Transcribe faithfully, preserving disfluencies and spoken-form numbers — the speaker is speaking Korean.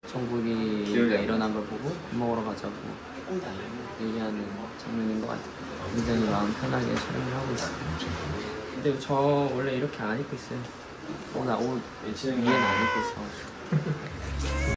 정국이가 일어난 걸 보고 밥 먹으러 가자고 얘기하는 장면인 것 같아요. 굉장히 마음 편하게 촬영을 하고 있어요. 근데 저 원래 이렇게 안 입고 있어요. 어, 나 옷 위에는 안 입고 있어.